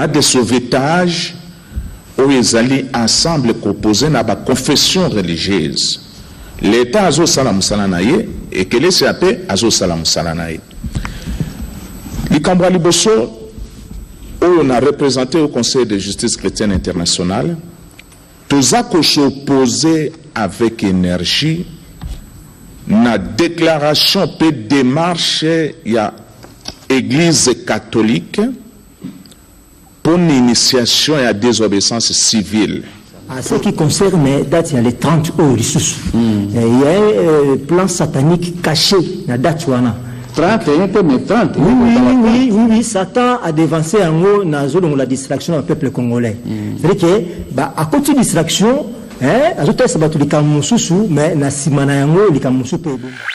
plan de sauvetage où ils allaient ensemble composer na ba confession religieuse. L'État azo salam salanaye et que les CAP azo salam salanaye. Likambra liboso on a représenté au Conseil de justice chrétienne internationale, tous a s'opposer avec énergie na déclaration pe démarche ya Église catholique pour une initiation et à désobéissance civile. À ce qui concerne date, il y a les 30 heures. Il y a un plan satanique caché dans la date. 30, mais 30. Oui, Satan a dévancé en haut dans la zone de la distraction du peuple congolais. C'est-à-dire que, à côté de la distraction, mais na simana yango likamusu pe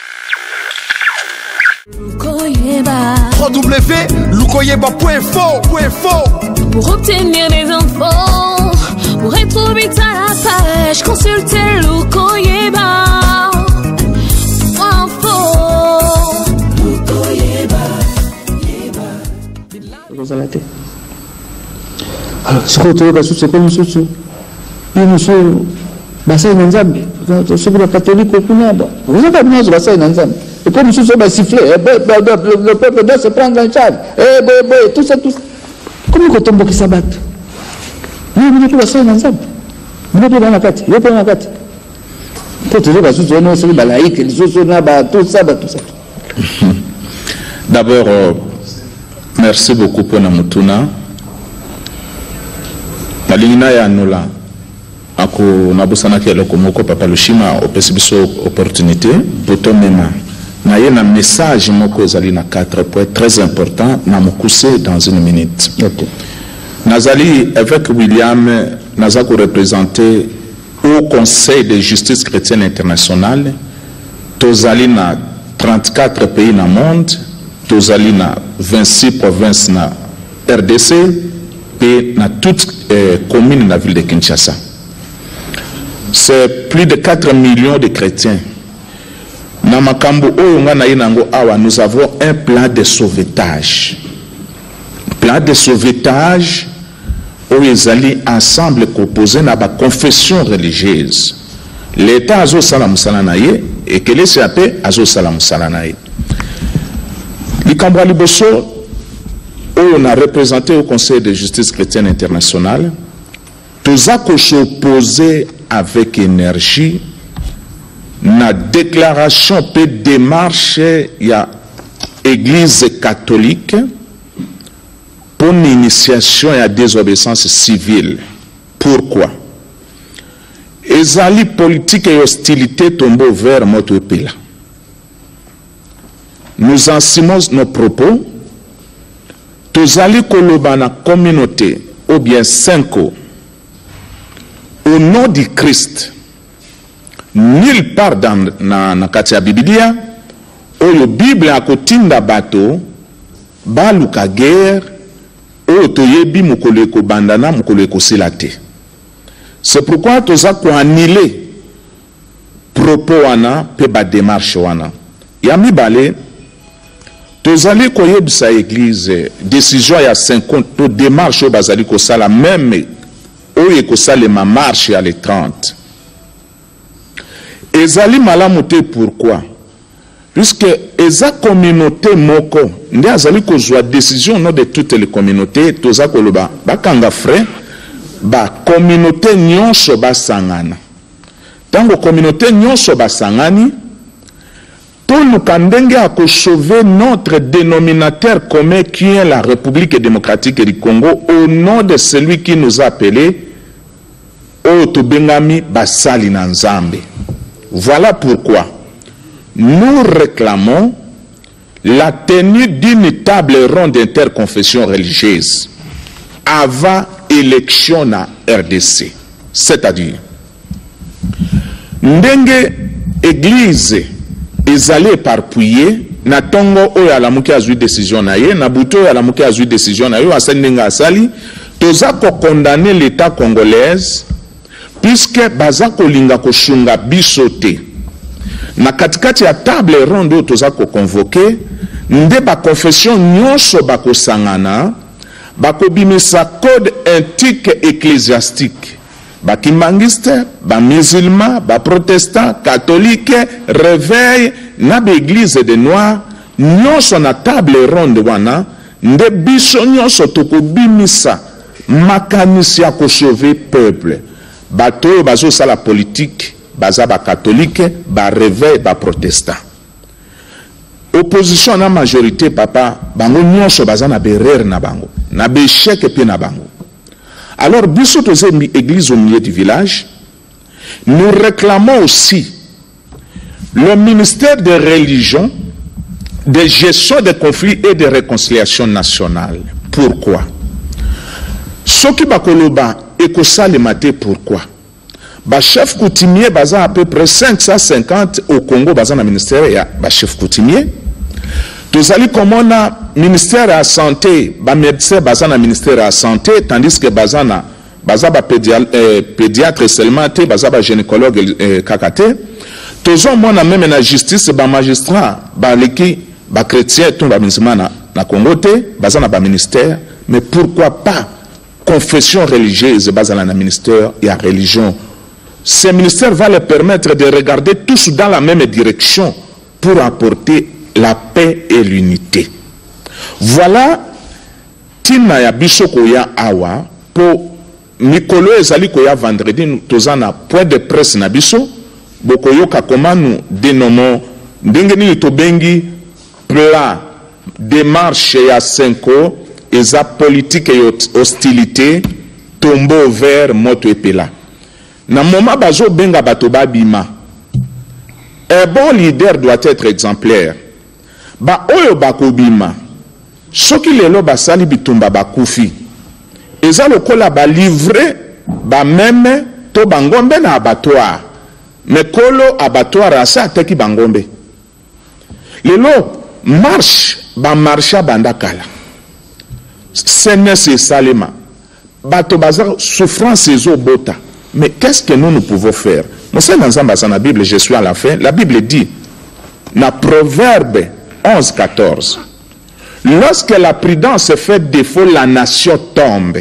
www.lukoyeba.info. Pour obtenir des infos, pour être vite à la page, consultez Lukoyeba. Alors, ce que tu veux, c'est comme ça. Basai Nanzambi, ce que le catholique au Kunaba. Vous avez besoin de Basai Nanzambi. Et comme si ça va siffler, le peuple doit se prendre en charge. Tout ça. Comment on tombe qui s'abat? Nous ne pouvons pas Basai Nanzambi. Nous ne pouvons pas la carte. Nous ne pouvons pas la carte. Tout ça. D'abord, merci beaucoup pour Namutuna. Malina ya Nola. Ako nabusana ki eloko moko papa Lushima opesibiso opportunité boto mema na ye na message moko ezali na 4 points très important na mokuse dans une minute. Okay. Nazali avec William nazako représenter au Conseil de justice chrétienne internationale tozali na 34 pays na monde, tozali na 26 provinces na RDC et na toutes communes de la ville de Kinshasa. C'est plus de 4 millions de chrétiens. Nous avons un plan de sauvetage. Plan de sauvetage où ils allaient ensemble composer na ba confession religieuse. L'État azo salam salanaye et que les CAP azo salam salanaye. Likambra liboso on a représenté au Conseil de justice chrétienne internationale. Tous a s'opposer avec énergie na déclaration pe démarche ya Église catholique pour une initiation et à désobéissance civile. Pourquoi? Ezali politique et hostilité tombent vers notre pays. Nous enseignons nos propos. Tozali koloba na communauté ou bien 5 au nom du Christ, nulle part dans la Katia Biblia, où la Bible a kotinda bato, baluka guerre, où toyebi mukoleko bandana, mukoleko silate. C'est pourquoi toza ko annulé propos wana, pe ba démarche wana. Yami bale, tozali koyebisa église, décision ya 50, to démarche au bazali ko sala même, oye ko salema marche à les 30. Ezali malamote pourquoi? Puisque eza communauté moko, nde azali ko zwa décision non de toutes les communautés, toza koloba bakanga frère, ba communauté nyonso basangana. Tango communauté nyonso basangani, tout le kandenge a sauver notre dénominateur commun qui est la République démocratique du Congo au nom de celui qui nous a appelés Otobengami Basali Nanzambe. Voilà pourquoi nous réclamons la tenue d'une table ronde d'interconfession religieuse avant élection na RDC. C'est-à-dire, ndenge église ezali éparpillé na tongo oyo alamuki azwi décision na ye na buto oyo alamuki azwi décision na yo asali ndenge asali toza ko condamner l'état congolaise puisque baza kolinga koshunga biso te na katikati ya table ronde oyo toza ko convoquer nde ba confession nyonso bakosangana bakobimisa code antique ecclésiastique bakimbangiste bamusulman baprotestant catholique réveil na baeglise de noir nyonso na table ronde wana nde biso nyonso tokobimisa makanisi ya kosauve peuple bato oyo bazosala politique baza bacatholique baréveil baprotestant opposition na majorité papa bango nyonso baza na berere na bango na béchec pe na bango. Alors biso toze église au milieu du village, nous réclamons aussi le ministère des religions, de gestion des conflits et de réconciliation nationale. Pourquoi? Ce qui bakoloba ekosalemate pourquoi? Ba chef coutumier baza à peu près 550 au Congo baza na ministère ya ba chef coutumier. Tozali komona ministère ya santé ba médecin baza na ministère ya santé tandis que baza ba pédiatre seulement te baza ba gynécologue kakate. Tozo mona même na justice ba magistrat ba leki ba chrétien tout ba musulman na Congo te baza na ba ministère, mais pourquoi pas confession religieuse baza na ministère ya religion? Ce ministère va leur permettre de regarder tous dans la même direction pour apporter la paix et l'unité. Voilà tina ya biso koya awa po mikolo ezali koya vendredi tozana point de presse na biso bokoyoka koma nous dénommons ndenge nini tobengi plan démarche ya 5 eza politique et hostilité tombeau vert moto epela. Na moment bazo benga bato babima, un bon leader doit être exemplaire. Ba oyo bakobima soki lelo basali bitumba bakufi eza lokola ba livrer ba meme to bangombe na abattoir, mais kolo abattoir asa ateki bangombe lelo marche ba marcha bandakala senese salema bato bazar souffrance ezo bota. Mais qu'est-ce que nous pouvons faire? Moi, c'est dans la Bible, je suis à la fin. La Bible dit, dans Proverbe 11-14, lorsque la prudence fait défaut, la nation tombe.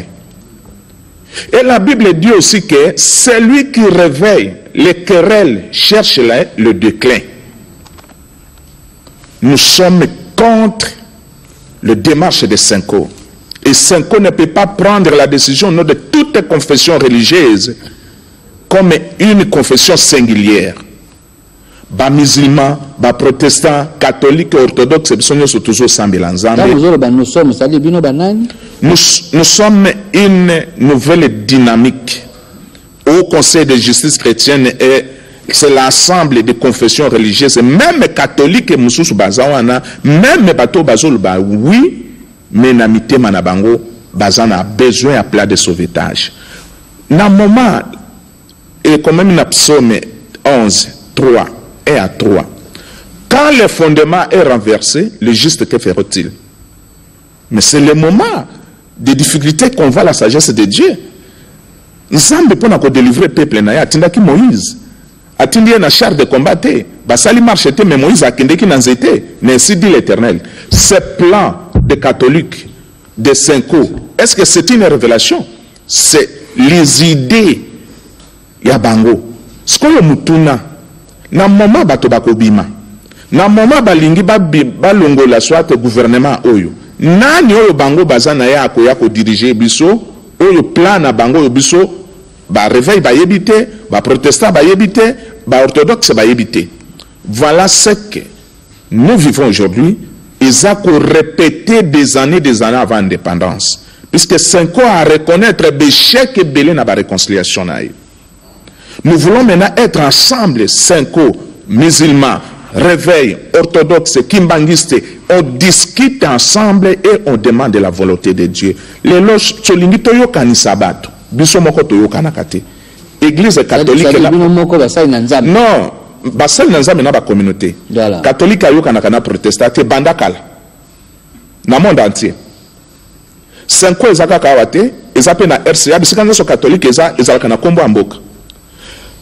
Et la Bible dit aussi que celui qui réveille les querelles cherche le déclin. Nous sommes contre le démarche de Senko. Et Senko ne peut pas prendre la décision de toute confession religieuse comme une confession singulière. Ba musulman, ba protestant, catholique, orthodoxe, nous sommes une nouvelle dynamique au Conseil de justice chrétienne et c'est l'ensemble des confessions religieuses, même catholiques et mususu bazawana, même bato bazol ba oui, mais namité manabango bazana besoin à plat de sauvetage. Na moment et quand même, psaume 11, 3 et à 3. Quand le fondement est renversé, le juste, que fera-t-il? Mais c'est le moment de difficultés qu'on voit la sagesse de Dieu. Nous sommes pour nous délivrer le peuple. Atindaki Moïse. Atindi na char de combat. Basali marche, mais Moïse a kindeki nanzete. Mais ainsi dit l'Éternel. Ce plan de catholiques, de Senko, est-ce que c'est une révélation? C'est les idées. Ya bango skoyo mutuna na moma bato bakobima na moma balingi balongola soit gouvernement oyo nani oyo bango bazana ya ko diriger biso oyo plan na bango oyo biso ba réveil ba yebite ba protestant ba yebite ba orthodoxe ba yebite. Voilà ce que nous vivons aujourd'hui. Ils ont répété des années avant l'indépendance, puisque Senko a reconnaître l'échec et belé na ba réconciliation naïe. Nous voulons maintenant être ensemble, Senko, musulmans, réveil, orthodoxe, kimbanguiste. On discute ensemble et on demande la volonté de Dieu. Les loges, Tcholingi Toyo Kanisabato, Bisomoko Toyo Kanakate. Église catholique. Non, Basel Nanzame n'a pas communauté. Catholique Ayo Kanakana protestant, Bandakala. Dans le monde entier. Senko Ezaka Kawate, Ezape na RCA, Bisikana so catholique Ezaka na Kombo Amboka.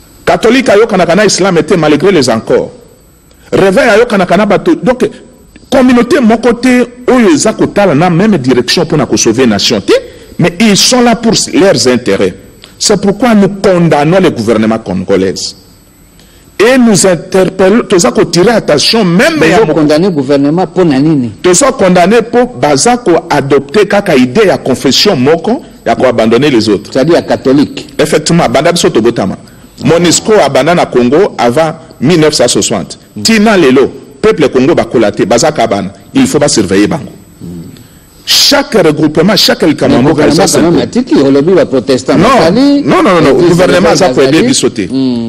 Catholique ayo kanakana islam était malgré les encore. Réveil ayo kanakana bato. Donc communauté mon côté oyo za kotala na même direction pour na sauver nation, mais ils sont là pour leurs intérêts. C'est pourquoi nous condamnons le gouvernement congolais. Et nous interpellons, tous à tirer attention, même mais condamner le gouvernement pour nanini. Tous à condamner pour bazako adopter kaka idée à confession moko, ya ko abandonner les autres. C'est-à-dire catholique. Effectivement, bandab soto botama. Monisco abandonne à Congo avant 1960. Tina lelo, peuple Congo ba kolaté, bazaka ban, il faut pas surveiller bango. Chaque regroupement, chaque gouvernement protestant. Non, le gouvernement a fait des bissotés.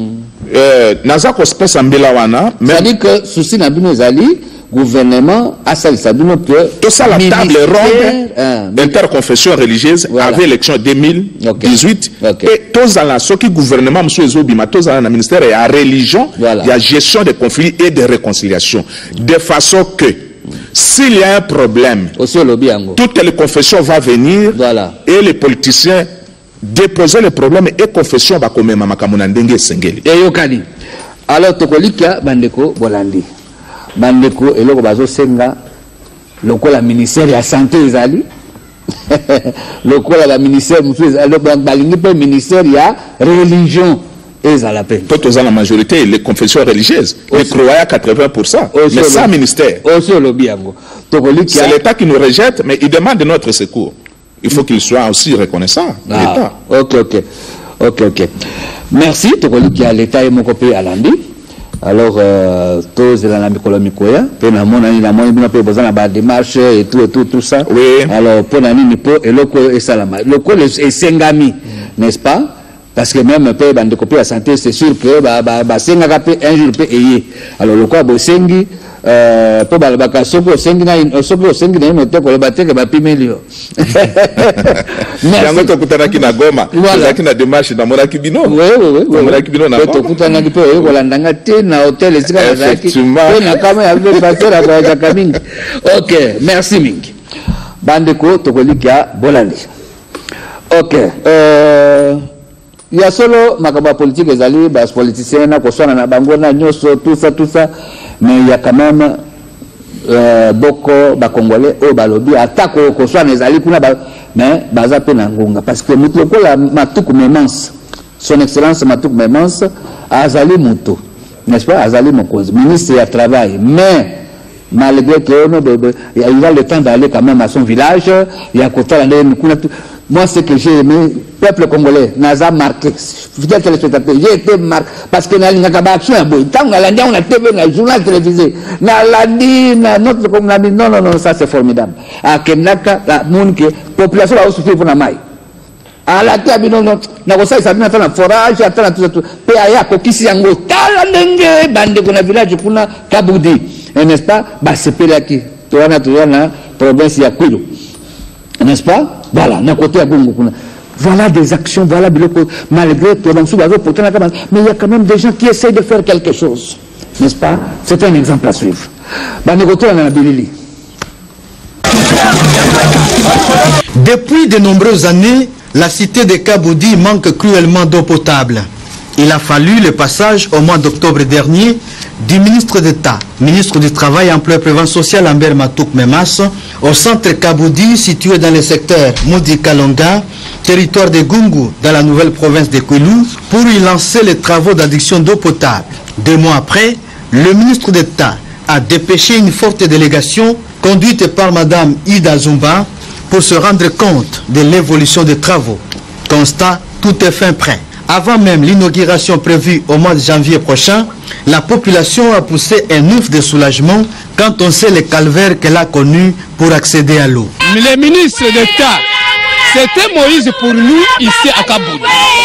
Nazako espèce en Belawana. C'est-à-dire que souci Nabino Zali, gouvernement a ça que tout ça la table ronde d'interconfession religieuse avait élection 2018 et tous à ce qui gouvernement monsieur Zobima tous à la ministère et à religion il y a gestion des conflits et de réconciliation de façon que s'il y a un problème toutes les confessions vont venir et les politiciens déposer les problèmes et confession va comme makamuna ndenge sengeli et yokani alors tokolika bandeko bolandi bandeko eloko bazo senga lokola ministère ya santé ezali lokola la ministère balingi pe ministère ya religion ezala pe tout la majorité les confessions religieuses les croyants 80% mais sans ministère aussi lobi yango tokolika c'est l'état qui nous rejette mais il demande notre secours. Il faut qu'il soit aussi reconnaissant. Ah, ok. Merci. L'État est mon copain à l'Andi. Alors, tous les gens qui ont des démarches et tout ça. Oui. Alors, pour l'année, et le salama. Le est sengami, n'est-ce pas? Parce que même peu de copains à santé, c'est sûr que un jour peut y. Alors, le quoi, sengi. Po balabaka soko sengi na inote ko lebate ke bapimeli. Yango to kutana ki na Goma, zaki na démarche na monaki bino. Oui. Monaki bino na. To kutana ki pe ko landanga te na hôtel esika zaki. Pe na kama ya be passer kwa Jakamingi. OK, merci mingi. Bandeko to kolika bolandi. OK. Il y a solo makaba politique ezali bas politiciens na ko sona na bango na nyoso tout ça mais il y a quand même beaucoup de Congolais au balobi attaque au soit les alliés mais baza pe na ngonga parce que mutu la matuku memance son excellence matuku memance azali mutu n'est-ce pas azali mokonzi ministre du travail mais malgré que il a le temps d'aller quand même à son village il y a côté là moi ce que j'ai aimé peuple congolais n'a marqué fidèle téléspectateur j'ai été marqué parce que na lingaka action ya boy tant on a TV na journal télévisé na landi na notre comme non ça c'est formidable à kenaka la monde que population va souffrir pour na mai à la table non na ko ça na tana forage atana tout pe aya ko kisi yango tala ndenge bande kuna village kuna Kabudi n'est-ce pas ba sepelaki to wana province ya Kwilu n'est-ce pas voilà na côté à Gongo kuna voilà des actions voilà malgré tout mais il y a quand même des gens qui essayent de faire quelque chose n'est-ce pas c'est un exemple à suivre depuis de nombreuses années la cité de Kabudi manque cruellement d'eau potable. Il a fallu le passage au mois d'octobre dernier du ministre d'État, ministre du Travail, Emploi et Prévention sociale Ambert Matouk Memas, au centre Kabudi situé dans le secteur Moudi Kalonga, territoire de Gungu, dans la nouvelle province de Kwilu, pour y lancer les travaux d'adduction d'eau potable. 2 mois après, le ministre d'État a dépêché une forte délégation conduite par Madame Ida Zumba pour se rendre compte de l'évolution des travaux. Constat, tout est fin prêt. Avant même l'inauguration prévue au mois de janvier prochain, la population a poussé un ouf de soulagement quand on sait le calvaire qu'elle a connu pour accéder à l'eau. Le ministre d'État, c'était Moïse pour nous ici à Kabudi.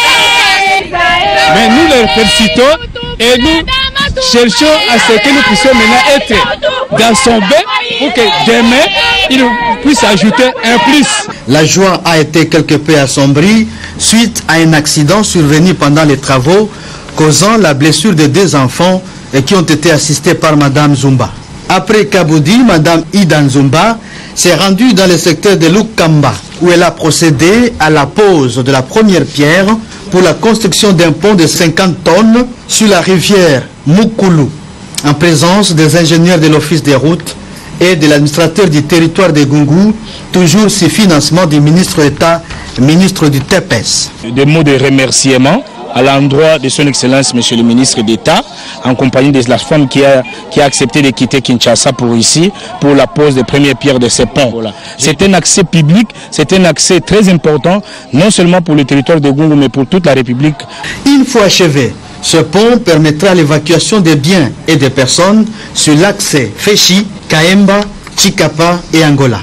Mais nous les félicitons et nous cherchons à ce que nous puissions maintenant être dans son bain pour que demain il puisse ajouter un plus. La joie a été quelque peu assombrie suite à un accident survenu pendant les travaux causant la blessure de 2 enfants et qui ont été assistés par Madame Zumba. Après Kabudi, Madame Ida Zumba s'est rendue dans le secteur de Lukamba où elle a procédé à la pose de la première pierre pour la construction d'un pont de 50 tonnes sur la rivière Mukulu en présence des ingénieurs de l'office des routes et de l'administrateur du territoire de Gungu, toujours sous financement du ministre d'État, ministre du TPS. Des mots de remerciement à l'endroit de son Excellence, Monsieur le ministre d'État, en compagnie de la femme qui a accepté de quitter Kinshasa pour ici, pour la pose des premières pierres de ces ponts. Voilà. C'est un accès public, c'est un accès très important, non seulement pour le territoire de Gungu, mais pour toute la République. Une fois achevé, ce pont permettra l'évacuation des biens et des personnes sur l'accès Féchi, Kaemba, Chikapa et Angola.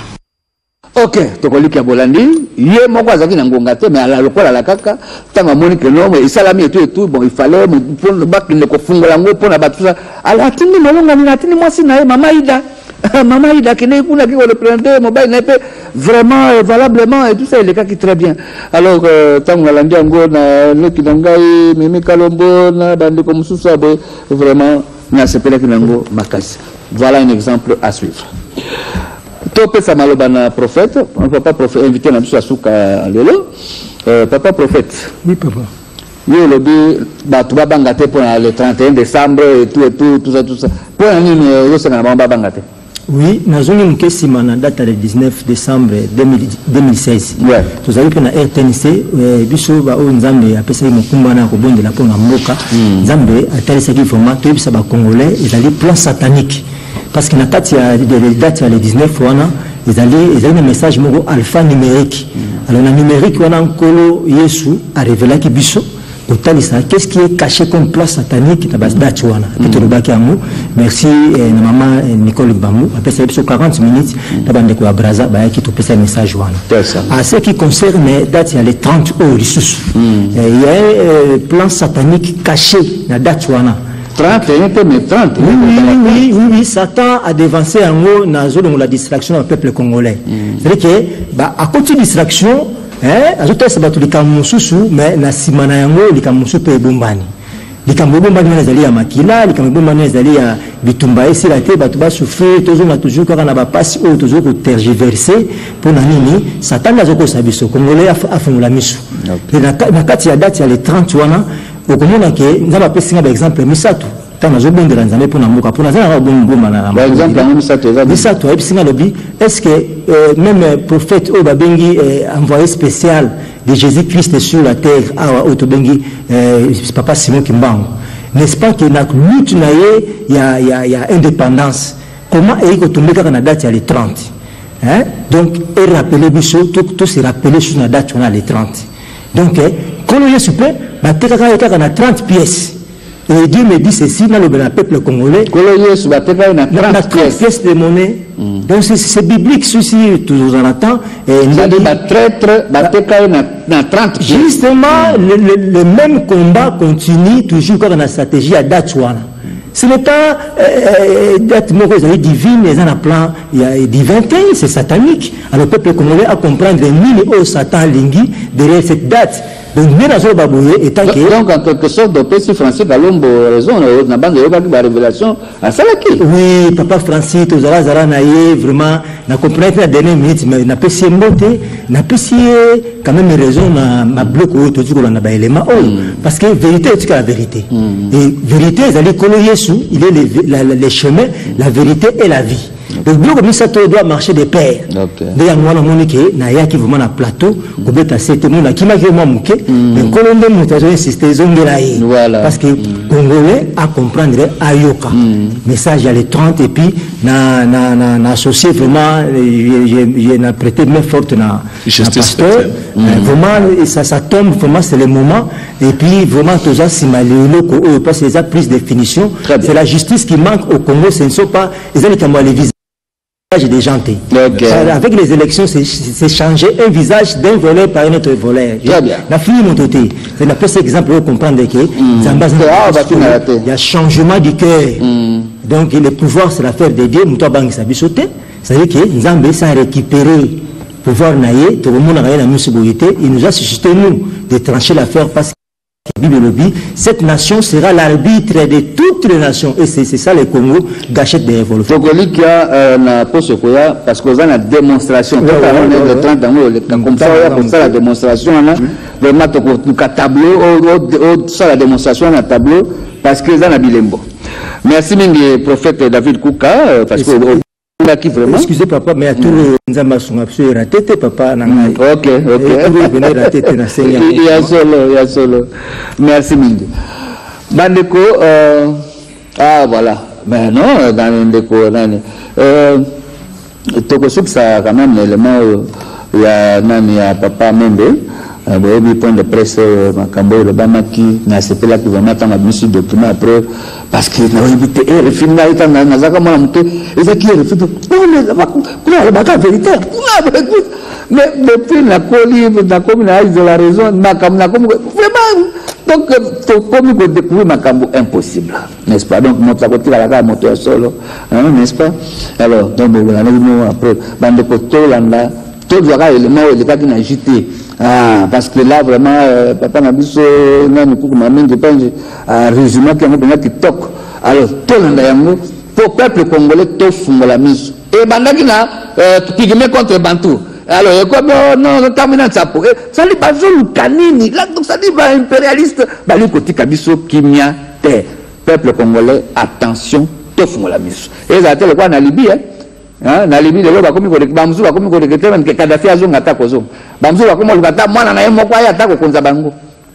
Ok, tokoli kia bolandi, yé moko azaki na ngonga te, mais ala lokola la kaka, tanga moni que non, mais salami et tout, bon, il fallait, pour le bac, il ne kofungola ngo, pour la battu ça, ala atini molonga, ni atini mwasi na mama Ida, mama Ida, qui n'est pas qui va le prendre, mobile n'est pas vraiment, valablement, et tout ça, il est cas qui très bien. Alors, tanga landi ango, na, neki nangai, mimi kalombo, na, bandi comme ça, vraiment, na sepele kinango, makasi. Voilà un exemple à suivre. Topesa malobana prophète, on ne peut pas inviter la à Souka Lelo. Papa prophète. Oui, papa. Yo lobby, tu vas bangater pour le 31 décembre et tout ça. Pour un yo c'est un bangater. Oui, nous avons une question à la date du 19 décembre 2016. Ouais. Nous avons eu un RTNC, biso ba o nzambe apesa mokumba na kobonde la pona mboka. Nzambe atalisa ki format to bisa ba congolais, ils allaient plan satanique. Parce que la date le 19 wana, ils allaient un message moko alpha numérique. Alors le numérique wana nkolo Yesu a révélé ki biso qu'est-ce qui est caché comme place satanique dans date wana. Merci maman Nicole Bamou, après ça 40 minutes dans ko Braza ba ki to pesa message wana. À ce qui concerne date le 30 au Lissus. Il y a un plan satanique caché dans date wana. 30, mais 30. Oui, Satan a dévancé en haut dans la distraction du peuple congolais. C'est-à-dire que, à côté de distraction, azote sabatu likamususu, mais na simana yango likamusu pe bombani. Likambombani nazali ya makila, likambombani nazali ya bitumba esi la te batuba souffrir, toujours quand on a passé ou toujours tergiverser pour nini Satan azoko sabiso congolais afungula misu. Na kati ya date ya le 30 wana au commun que nous avons pris un exemple Misato tant nous avons besoin de pour namuka pour nous avons besoin par exemple Misato est-ce que même prophète Obabengi envoyé spécial de Jésus-Christ sur la terre à Otobengi papa Simon Kimbango n'est-ce pas que na lutte na il y a indépendance comment est-ce que tomber quand la date le 30 hein donc et rappeler biso tout se rappeler sur la date on a le 30 donc quand on est super bah, il y a 30 pièces. Et Dieu me dit ceci dans le peuple congolais. Il y a 30 pièces de monnaie. Donc c'est biblique, ceci, toujours en attend. Justement, le même combat continue toujours dans la stratégie à Dachouana. Ce n'est pas date divine, les en plan divinité, c'est satanique. Alors le peuple congolais a comprendre mille au Satan lingui derrière cette date. Donc, en quelque sorte, le PC Francis Kalombo raison, on a la révélation à Salaki. Oui, papa Francis, tu as vraiment, na comprendre la dernière minute, mais na PC monté, na PC quand même raison, na bloc ou tout ce na élément. Parce que vérité est la vérité. Et vérité, il est le chemin, la vérité et la vie. Le bloc comme ça doit marcher de pair. D'ailleurs moi na monique na ya qui vraiment na plateau ko beta c'était mon qui m'a vraiment muké mais colombe mutazo insister zongela yi parce que congolais à comprendre ayoka message à les 30 et puis na associé vraiment j'ai na prêté main forte na pasteur vraiment ça tombe vraiment c'est le moment et puis vraiment tout ça si malheureux ko parce que ça plus définition c'est la justice qui manque au Congo ce ne sont pas les visage des gens. Avec les élections, c'est changer un visage d'un voleur par un autre voleur. La fini mon côté. C'est la plus exemple pour comprendre que il y a changement du cœur. Donc le pouvoir c'est l'affaire de Dieu. C'est-à-dire que nous avons ça récupérer pouvoir naïe. Tout le monde a la musique. Il nous a suscité nous de trancher l'affaire parce que cette nation sera l'arbitre de toutes les nations et c'est ça le Congo gâchette des révolutions. Togoli qui a na posokoya parce que la démonstration de 30 ans comme ça pour ça la démonstration là vraiment tout tableau ça la démonstration na tableau parce que ça na bilembo. Merci mingi prophète David Kouka parce que qui vraiment. Excusez papa, mais à tout le Nzamba son absolu raté, papa. Ok. Il y a solo. Merci Mingi. Bandeko, ah voilà. Mais non, dans l'Indéco, Tokosuk, ça quand même l'élément, il y a papa Membe. Il point de presse Makambo le Bamaki n'a accepté là qui va mettre en admission document après parce qu'il a invité le film là il a nazaka mwana muke et qui est fait la vérité mais depuis la colline la commune de la raison Makambo vraiment donc comme il découvrir Makambo impossible n'est-ce pas donc notre côté la moto solo n'est-ce pas alors donc après bande koto landa tout le élément il est pas agité. Ah, parce que là, vraiment, papa n'a pas résumé qu'il y a un TikTok. Alors, tout le monde, pour le peuple congolais, tout le la mise. Et Bandakina, pigmé contre Bantou. Alors, non, terminant ça pour ça dit pas le canini. Là, donc ça dit pas impérialiste. Bah, le côté Kabiso, Kimia, terre. Peuple congolais, attention, tout le la mise. Et ça a été le quoi en Libye, hein? Na Libye de l'eau comme Bamzou va comme que Kadhafi a zone attaque aux hommes. Bamzou va comme le gata, moi na yemo kwa ya attaque au Konzabango.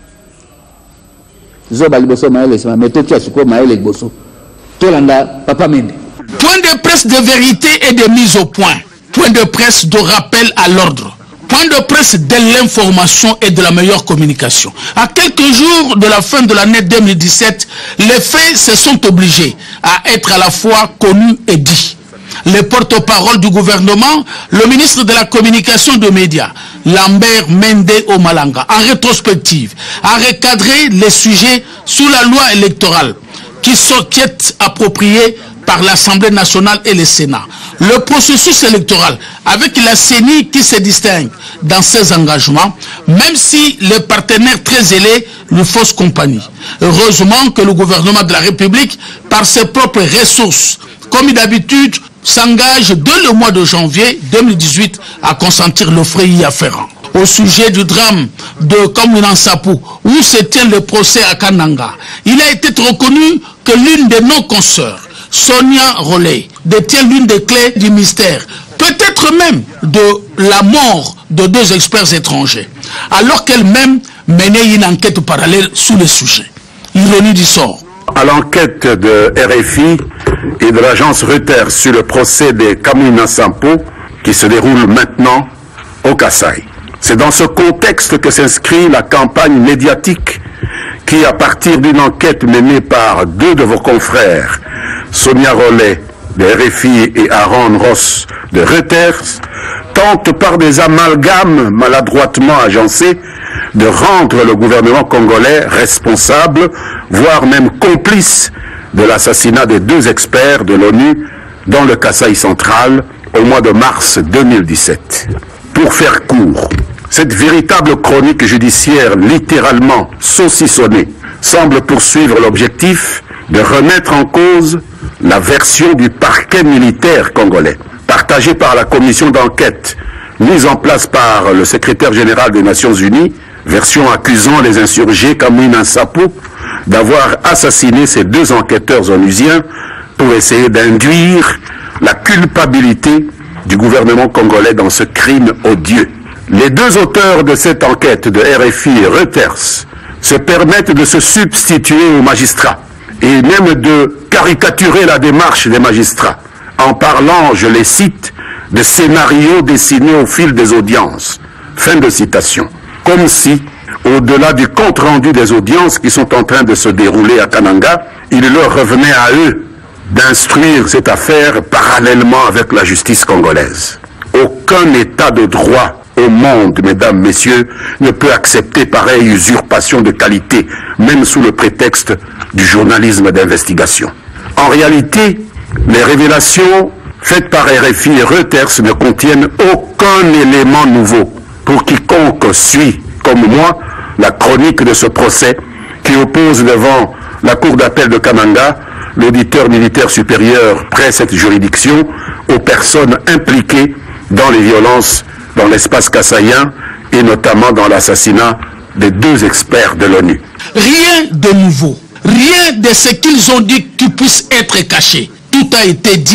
Zoba liboso maele c'est mais toi tu as suko maele liboso. Tolanda papa Mende. Point de presse de vérité et de mise au point. Point de presse de rappel à l'ordre. Point de presse de l'information et de la meilleure communication. À quelques jours de la fin de l'année 2017, les faits se sont obligés à être à la fois connus et dits. Le porte-parole du gouvernement, le ministre de la communication de médias, Lambert Mende Omalanga, en rétrospective, a recadré les sujets sous la loi électorale qui sont appropriés par l'Assemblée nationale et le Sénat. Le processus électoral, avec la CENI qui se distingue dans ses engagements, même si les partenaires très zélés lui faussent compagnie. Heureusement que le gouvernement de la République, par ses propres ressources, comme d'habitude, s'engage dès le mois de janvier 2018 à consentir le frais y afférent. Au sujet du drame de Kamwina Nsapou, où se tient le procès à Kananga, il a été reconnu que l'une de nos consoeurs, Sonia Rollet, détient l'une des clés du mystère, peut-être même de la mort de 2 experts étrangers, alors qu'elle-même menait une enquête parallèle sous le sujet. Ironie du sort. À l'enquête de RFI et de l'agence Reuters sur le procès de Kamwina Nsapou qui se déroule maintenant au Kasaï. C'est dans ce contexte que s'inscrit la campagne médiatique qui, à partir d'une enquête menée par 2 de vos confrères, Sonia Rollet de RFI et Aaron Ross de Reuters, tente par des amalgames maladroitement agencés de rendre le gouvernement congolais responsable, voire même complice de l'assassinat des 2 experts de l'ONU dans le Kasaï central au mois de mars 2017. Pour faire court, cette véritable chronique judiciaire littéralement saucissonnée semble poursuivre l'objectif de remettre en cause la version du parquet militaire congolais, partagée par la commission d'enquête mise en place par le secrétaire général des Nations Unies, version accusant les insurgés Kamwina Nsapou d'avoir assassiné ces 2 enquêteurs onusiens pour essayer d'induire la culpabilité du gouvernement congolais dans ce crime odieux. Les 2 auteurs de cette enquête de RFI et Reuters se permettent de se substituer aux magistrats et même de caricaturer la démarche des magistrats en parlant, je les cite, de scénarios dessinés au fil des audiences. Fin de citation. Comme si, au-delà du compte-rendu des audiences qui sont en train de se dérouler à Kananga, il leur revenait à eux d'instruire cette affaire parallèlement avec la justice congolaise. Aucun état de droit au monde, mesdames, messieurs, ne peut accepter pareille usurpation de qualité, même sous le prétexte du journalisme d'investigation. En réalité, les révélations faites par RFI et Reuters ne contiennent aucun élément nouveau pour quiconque suit, comme moi, la chronique de ce procès qui oppose devant la cour d'appel de Kananga l'auditeur militaire supérieur près cette juridiction aux personnes impliquées dans les violences dans l'espace kassaïen et notamment dans l'assassinat des 2 experts de l'ONU. Rien de nouveau, rien de ce qu'ils ont dit qui puisse être caché. Tout a été dit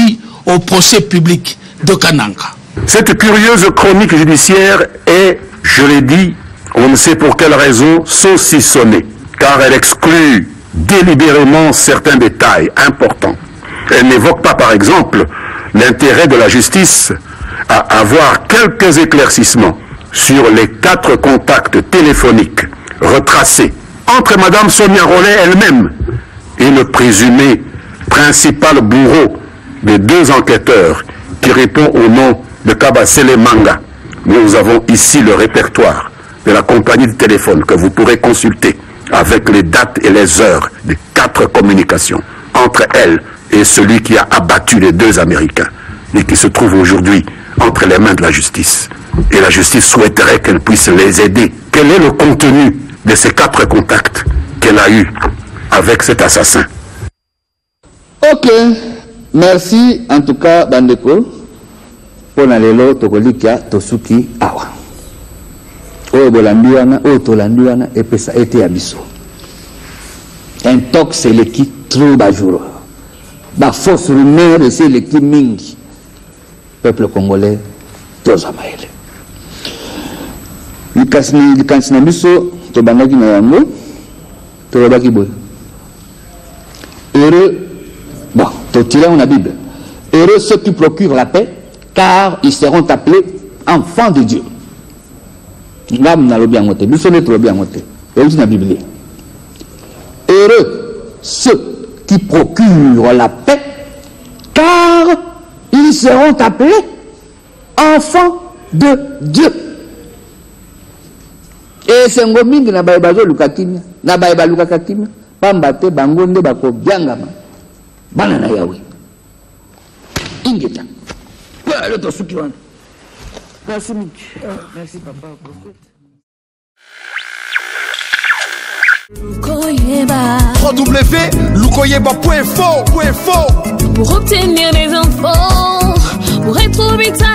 au procès public de Kananga. Cette curieuse chronique judiciaire est, je l'ai dit, on ne sait pour quelle raison, saucissonnée, car elle exclut délibérément certains détails importants. Elle n'évoque pas, par exemple, l'intérêt de la justice à avoir quelques éclaircissements sur les 4 contacts téléphoniques retracés entre Mme Sonia Rollet elle-même et le présumé principal bourreau des 2 enquêteurs qui répond au nom de Kabasele Manga. Nous avons ici le répertoire de la compagnie de téléphone que vous pourrez consulter avec les dates et les heures des 4 communications entre elle et celui qui a abattu les 2 Américains et qui se trouve aujourd'hui entre les mains de la justice. Et la justice souhaiterait qu'elle puisse les aider. Quel est le contenu de ces 4 contacts qu'elle a eus avec cet assassin? Ok, merci en tout cas Bandeko. Pour lelo tokolikia tosuki awa. Oyo bolandiwana, oyo tolandiwana epesa ete abiso. Intox eleki trop bajuro. Ba fausse rumeur de eleki mingi. Peuple congolais tozamaele. Likansi na biso tobandaki na yango tolobaki boye. Heureux, bon, totirons la Bible. Heureux ceux qui procurent la paix, car ils seront appelés enfants de Dieu. Heureux ceux qui procurent la paix, car ils seront appelés enfants de Dieu. Et c'est un gomin qui n'a pas besoin de Lukakimia, n'a pas besoin de Lukakimia, Pambate, Bangonde, Bako, Biangama, Banana Yahweh. Ingeta. Merci, merci papa. www.lukoyeba.info. Pour obtenir des infos, pour être vite